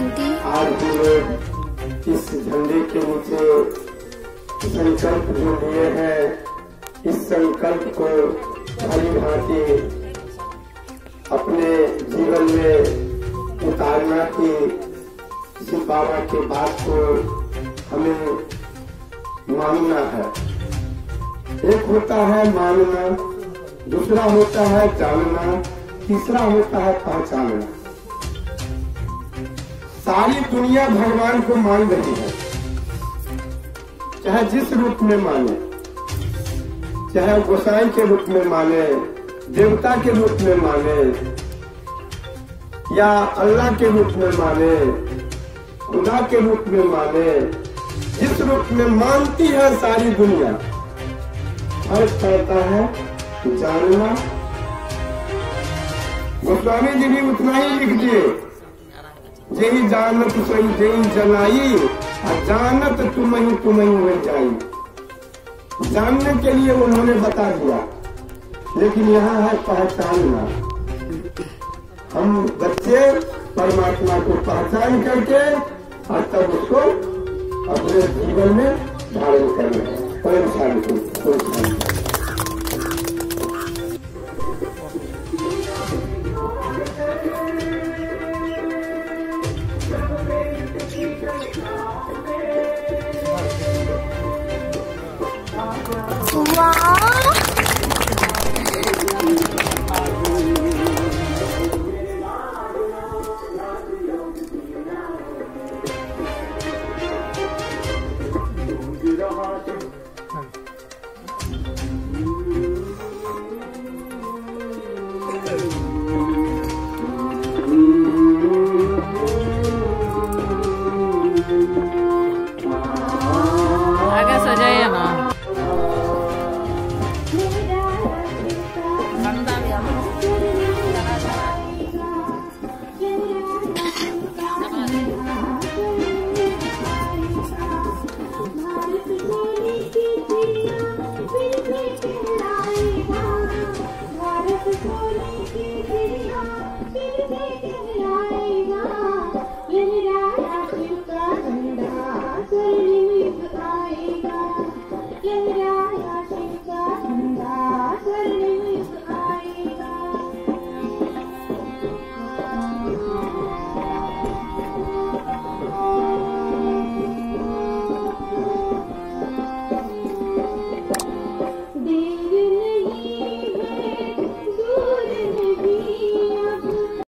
शांति। आज हम लोग इस झंडे के नीचे संकल्प जो लिए हैं, इस संकल्प को भली भांति अपने जीवन में उतारना कि किसी बाबा के बात को हमें मानना है। एक होता है मानना, दूसरा होता है जानना, तीसरा होता है पहचानना। सारी दुनिया भगवान को मान रही है, चाहे जिस रूप में माने, चाहे गोसाई के रूप में माने, देवता के रूप में माने, या अल्लाह के रूप में माने, खुदा के रूप में माने, जिस रूप में मानती है सारी दुनिया। फर्क पड़ता है जानना। गोस्वामी जी भी उतना ही लिख दिए, जेही जानत सही जेही जनाई, जानत तुम ही हो जाई। जानने के लिए उन्होंने बता दिया, लेकिन यहाँ है पहचानना। हम बच्चे परमात्मा को पहचान करके और तब उसको अपने जीवन में धारण करना है। परम शांति। वाह।